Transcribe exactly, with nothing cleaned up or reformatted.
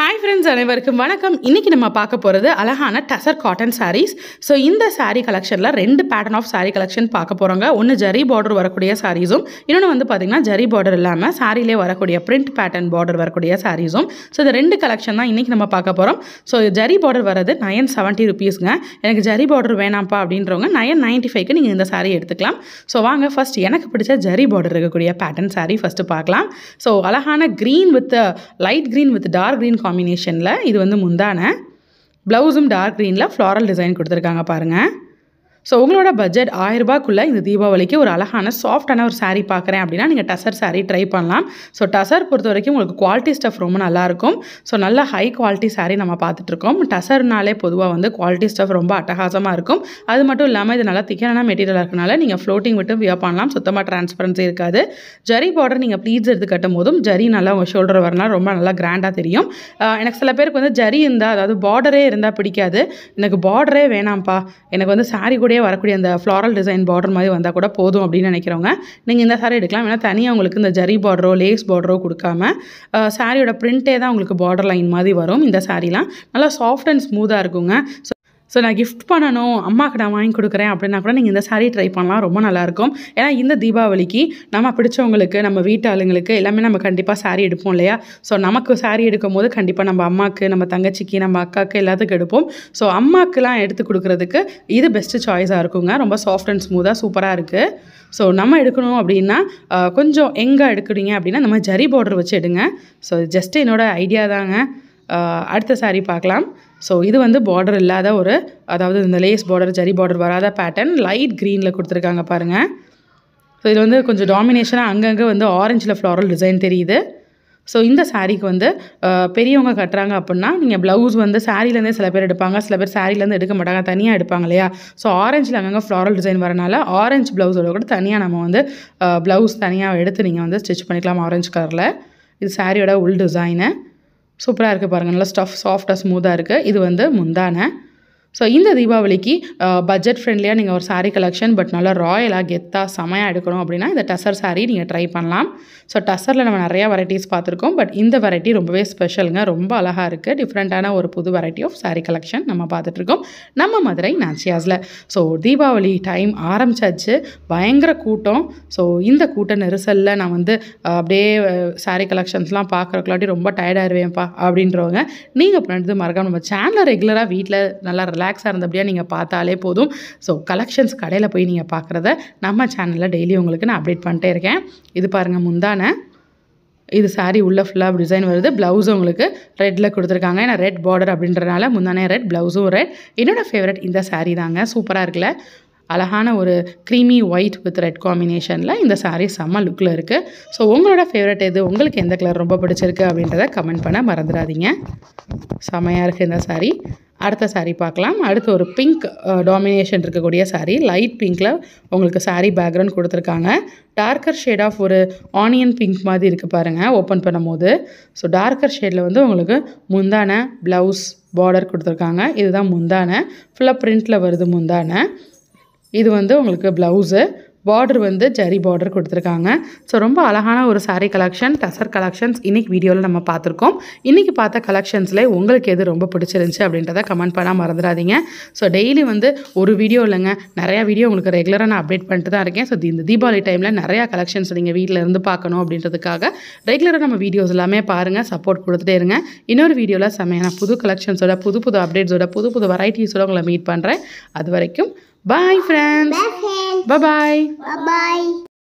Hi friends, அனைவருக்கும் வணக்கம். இன்னைக்கு நம்ம பார்க்க போறது அழகான டசர் காட்டன் sarees. So இந்த saree collectionல ரெண்டு pattern of saree collection பார்க்க போறோங்க. ஒன்னு ஜரி border வரக்கூடிய sareesum, இன்னொன்னு வந்து பாத்தீங்கன்னா ஜரி border இல்லாம சாரியிலே வரக்கூடிய print pattern border வரக்கூடிய sareesum. So இந்த ரெண்டு collection தான் இன்னைக்கு நம்ம பார்க்க போறோம். So ஜரி border வரது nine seventy rupeesங்க. எனக்கு ஜரி border வேணாம்ப்பா அப்படின்றவங்க nine ninety-five க்கு நீங்க இந்த saree எடுத்துக்கலாம். So வாங்க first எனக்கு பிடிச்ச ஜரி border இருக்கக்கூடிய pattern saree first பார்க்கலாம். So அழகான green with light green with dark green combination la இது வந்து முந்தான ப்ளவுஸும் டார்க் greenல floral design கொடுத்திருக்காங்க பாருங்க. So உங்களோட பட்ஜெட் ஆயிரம் ரூபாய்க்குள்ள இந்த தீபாவளிக்கு ஒரு அழகான சாஃப்ட்டான ஒரு saree பார்க்கறேன் அப்படினா நீங்க டசர் saree ட்ரை பண்ணலாம். So டசர் பொறுத்த வரைக்கும் உங்களுக்கு குவாலிட்டி ஸ்டஃப் ரொம்ப நல்லா இருக்கும். So நல்ல ஹை குவாலிட்டி saree நம்ம பார்த்துட்டு இருக்கோம். டசர்னாலே பொதுவா வந்து குவாலிட்டி ஸ்டஃப் ரொம்ப அட்டகாசமா இருக்கும். அது மட்டும் இல்லாம இது நல்ல திக்கான மெட்டீரியலா இருக்கனால நீங்க ஃப்ளோட்டிங் விட்டு வியர் பண்ணலாம். சுத்தமா டிரான்ஸ்பரன்சி இருக்காது. ஜரி border நீங்க ப்ளீட்ஸ் எடுத்து கட்டும்போதும் ஜரி நல்லா உங்க ஷோல்டர் வரனால ரொம்ப நல்லா கிராண்டா தெரியும். எனக்கு சில பேருக்கு வந்து ஜரி இருந்தா அதாவது பார்டரே இருந்தா பிடிக்காது. எனக்கு பார்டரே வேணாம்ப்பா. எனக்கு வந்து saree கூட வரக்கூடிய அந்த floral design border மாதிரி வந்தா கூட போதும் அப்படினு நினைக்கிறவங்க நீங்க இந்த saree எடுக்கலாம். ஏனா தனியா உங்களுக்கு இந்த ஜரி border லேஸ் border கொடுக்காம சாரியோட பிரிண்டே தான் உங்களுக்கு border லைன் மாதிரி வரும். இந்த சாரீலாம் நல்லா சாஃப்ட் அண்ட் ஸ்மூத்தா இருக்குங்க. ஸோ நான் கிஃப்ட் பண்ணணும் அம்மாவுக்கு நான் வாங்கி கொடுக்குறேன் அப்படின்னா கூட நீங்கள் இந்த saree ட்ரை பண்ணலாம். ரொம்ப நல்லாயிருக்கும். ஏன்னா இந்த தீபாவளிக்கு நம்ம பிடிச்சவங்களுக்கு நம்ம வீட்டு ஆளுங்களுக்கு எல்லாமே நம்ம கண்டிப்பாக saree எடுப்போம் இல்லையா. ஸோ நமக்கு saree எடுக்கும் போது கண்டிப்பாக நம்ம அம்மாவுக்கு நம்ம தங்கச்சிக்கு நம்ம அக்காவுக்கு எல்லாத்துக்கும் எடுப்போம். ஸோ அம்மாவுக்குலாம் எடுத்து கொடுக்குறதுக்கு இது பெஸ்ட்டு சாய்ஸாக இருக்குங்க. ரொம்ப சாஃப்ட் அண்ட் ஸ்மூத்தாக சூப்பராக இருக்குது. ஸோ நம்ம எடுக்கணும் அப்படின்னா கொஞ்சம் எங்கே எடுக்கிறீங்க அப்படின்னா நம்ம ஜரி border வச்சு எடுங்க. ஸோ ஜஸ்ட்டு என்னோடய ஐடியா தாங்க. அடுத்த saree பார்க்கலாம். ஸோ இது வந்து பார்டர் இல்லாத ஒரு அதாவது இந்த லேஸ் பார்டர் ஜரி பார்டர் வராத பேட்டர்ன் லைட் க்ரீனில் கொடுத்துருக்காங்க பாருங்கள். ஸோ இது வந்து கொஞ்சம் டாமினேஷனாக அங்கங்கே வந்து ஆரஞ்சில் ஃப்ளாரல் டிசைன் தெரியுது. ஸோ இந்த சாரீக்கு வந்து பெரியவங்க கட்டுறாங்க அப்படின்னா நீங்கள் ப்ளவுஸ் வந்து சாரீலேருந்தே சில பேர் எடுப்பாங்க, சில பேர் சாரீலேருந்து எடுக்க மாட்டாங்க, தனியாக எடுப்பாங்க இல்லையா. ஸோ ஆரஞ்சில் அங்கங்கே ஃப்ளாரல் டிசைன் வரனால ஆரஞ்சு ப்ளவுஸோட கூட தனியாக நம்ம வந்து ப்ளவுஸ் தனியாக எடுத்து நீங்கள் வந்து ஸ்டிச் பண்ணிக்கலாம் ஆரஞ்சு கலரில். இது சாரியோட உள் டிசைனு சூப்பராக இருக்குது பாருங்கள். நல்லா ஸ்டஃப் சாஃப்டாக ஸ்மூத்தாக இருக்குது. இது வந்து முந்தான. ஸோ இந்த தீபாவளிக்கு பட்ஜெட் ஃப்ரெண்ட்லியாக நீங்கள் ஒரு saree கலெக்ஷன் பட் நல்லா ராயலாக கெத்தாக செமையாக எடுக்கணும் அப்படின்னா இந்த டசர் saree நீங்கள் ட்ரை பண்ணலாம். ஸோ டசரில் நம்ம நிறையா வெரைட்டிஸ் பார்த்துருக்கோம். பட் இந்த வெரைட்டி ரொம்பவே ஸ்பெஷலுங்க. ரொம்ப அழகாக இருக்குது. டிஃப்ரெண்ட்டான ஒரு புது வெரைட்டி ஆஃப் saree கலெக்ஷன் நம்ம பார்த்துட்ருக்கோம் நம்ம மதுரை நாச்சியாஸில். ஸோ தீபாவளி டைம் ஆரம்பிச்சாச்சு. பயங்கர கூட்டம். ஸோ இந்த கூட்ட நெரிசலில் நான் வந்து அப்படியே saree கலெக்ஷன்ஸ்லாம் பார்க்குறக்குள்ளாட்டி ரொம்ப டயர்டாயிருவேன்ப்பா அப்படின்றவங்க நீங்கள் பண்ணிட்டு மறக்காம நம்ம சேனலை ரெகுலராக வீட்டில் நல்லா ரிலாக்ஸாக இருந்தபடியாக நீங்கள் பார்த்தாலே போதும். ஸோ கலெக்ஷன்ஸ் கடையில் போய் நீங்கள் பார்க்குறத நம்ம சேனலில் டெய்லி உங்களுக்கு நான் அப்டேட் பண்ணிட்டே இருக்கேன். இது பாருங்கள் முந்தான. இது saree உள்ள ஃபுல்லாக டிசைன் வருது. ப்ளவுஸும் உங்களுக்கு ரெட்டில் கொடுத்துருக்காங்க. ஏன்னா ரெட் பார்டர் அப்படின்றனால முந்தானே ரெட் ப்ளவுஸும் ரெட். என்னோடய ஃபேவரட் இந்த saree தாங்க. சூப்பராக இருக்குல்ல. அழகான ஒரு க்ரீமி ஒயிட் வித் ரெட் காம்பினேஷனில் இந்த saree செம்ம லுக்கில் இருக்குது. ஸோ உங்களோட ஃபேவரட் எது, உங்களுக்கு எந்த கலர் ரொம்ப பிடிச்சிருக்கு அப்படின்றத கமெண்ட் பண்ண மறந்துடாதீங்க. செம்மையாக இருக்குது இந்த saree. அடுத்த saree பார்க்கலாம். அடுத்து ஒரு பிங்க் டாமினேஷன் இருக்கக்கூடிய saree லைட் பிங்க்கில் உங்களுக்கு saree பேக்ரவுண்ட் கொடுத்துருக்காங்க. டார்க்கர் ஷேட் ஆஃப் ஒரு ஆனியன் பிங்க் மாதிரி இருக்குது பாருங்கள் ஓப்பன் பண்ணும் போது. ஸோ டார்க்கர் ஷேடில் வந்து உங்களுக்கு முந்தான ப்ளவுஸ் பார்டர் கொடுத்துருக்காங்க. இதுதான் முந்தான. ஃபுல்லாக பிரிண்டில் வருது முந்தான. இது வந்து உங்களுக்கு ப்ளவுஸு பார்டர் வந்து ஜரி பார்டர் கொடுத்துருக்காங்க. ஸோ ரொம்ப அழகான ஒரு saree கலெக்ஷன் டசர் கலெக்ஷன்ஸ் இன்றைக்கி வீடியோவில் நம்ம பார்த்துருக்கோம். இன்றைக்கி பார்த்த கலெக்ஷன்ஸில் உங்களுக்கு எது ரொம்ப பிடிச்சிருந்துச்சி அப்படின்றத கமெண்ட் பண்ணால் மறந்துடாதீங்க. ஸோ டெய்லி வந்து ஒரு வீடியோ இல்லைங்க, நிறையா வீடியோ உங்களுக்கு ரெகுலராக நான் அப்டேட் பண்ணிட்டு தான் இருக்கேன். ஸோ இந்த தீபாவளி டைமில் நிறையா கலெக்ஷன்ஸ் நீங்கள் வீட்டில் இருந்து பார்க்கணும் அப்படின்றதுக்காக ரெகுலராக நம்ம வீடியோஸ் எல்லாமே பாருங்கள், சப்போர்ட் கொடுத்துட்டே இருங்க. இன்னொரு வீடியோவில் செம்மையான புது கலெக்ஷன்ஸோட புது புது அப்டேட்ஸோட புது புது வெரைட்டிஸோட உங்களை மீட் பண்ணுறேன். அது வரைக்கும் bye friends. Bye friends. Bye bye. Bye bye.